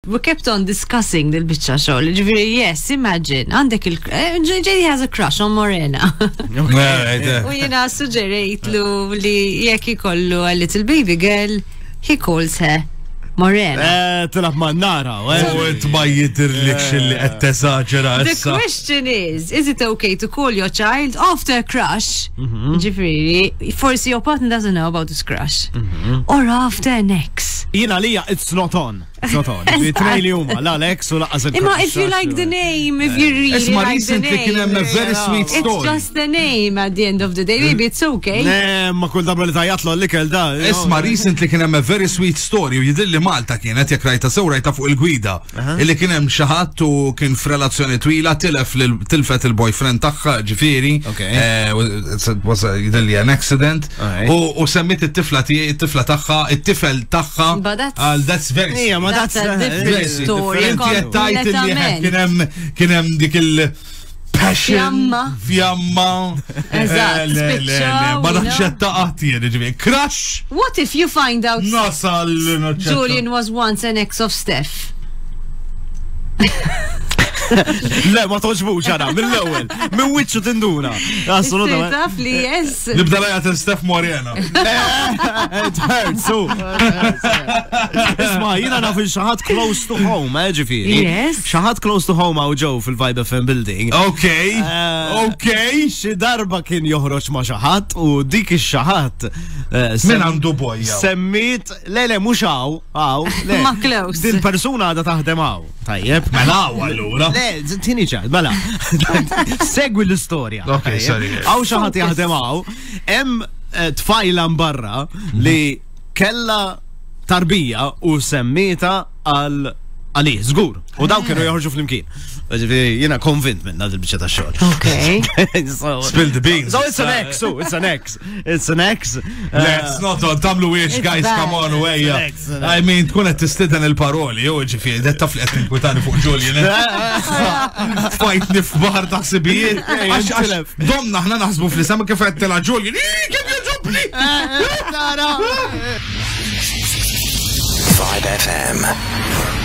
we kept on discussing dil-bicċa xogħol. Ġifieri, yes, imagine, għandek JD has a crush on Morena. U jiena suġġerejtlu li jekk ikollu a little baby girl, he calls her Morena. Tilab ma' nara, tbajjid irlik xilli qed teżaġera The issa. question is it okay to call your child after a crush? Ġifieri, forsi your partner doesn't know about this crush. Or after an ex. Jina lija, it's not on. It's not on. Bitnej li huma, la l-ex u laqqas il-crush. Imma if you like the name, if you really Isma' like the recently kien hemm a name, very sweet it's story. just the name at the end of the day. Maybe it's okay. Ma kull darba li tajjatlu l-ikel da. Isma' recently kien hemm a very sweet story u jidilli Malta kienet jekk rajta sew rajta fuq il-gwida. Illi kien hemm xi ħadd u kien f'relazzjoni twila tilfet il-boyfriend tagħha ġifieri. Was jidilli an accident. U semmit it-tifla tagħha, it-tifel tagħha. Għal that's very ma that's a different story. Inti qed tajt li kien hemm dik il-passion. Fjamma. Eżatt. Ma naċċetta qatt jien ġifieri. Crush. What if you find out Nasal Julian was once an ex of Steph? Le, ma toġbux għana, mill-ewel, minn wiċċu tinduna. Assolutament. Taf li yes. Nibda lajat il-Steph Morena. It hurts, so. Isma, jina naf il-xaħat close to home, ġifiri. Yes. Xaħat close to home għaw ġew fil-Vibe FM building. Okay. Xi darba kien joħroġ ma xaħat u dik ix-xaħat. Min għandu bojja. Semmit, le, mux għaw, Ma close. Din persuna għada taħdem għaw. Tajjeb. Mela għallura. Le, tini ċad, mela. Segwi l-istoria. Ok, sorry. Għaw xaħat jaħdem għaw, hemm tfajla mbarra li kella tarbija u semmita għali, zgur. U daw kienu joħorġu fl-imkien. Jena konvint minn għad il-bicċa ta' xogħol. Okay. Spill the beans. So it's an ex, It's an ex. Let's not tamlu wiex, guys, come on, wejja. I mean, tkun qed tistiden il-paroli, jew ġifieri, det taf li qed tinkwitani fuq Julian. Fajtni f'baħar ta' ħsibijiet. Domna ħna naħsbu fl-isem kif qed tilha Julian. Kif joġobni? Vibe FM.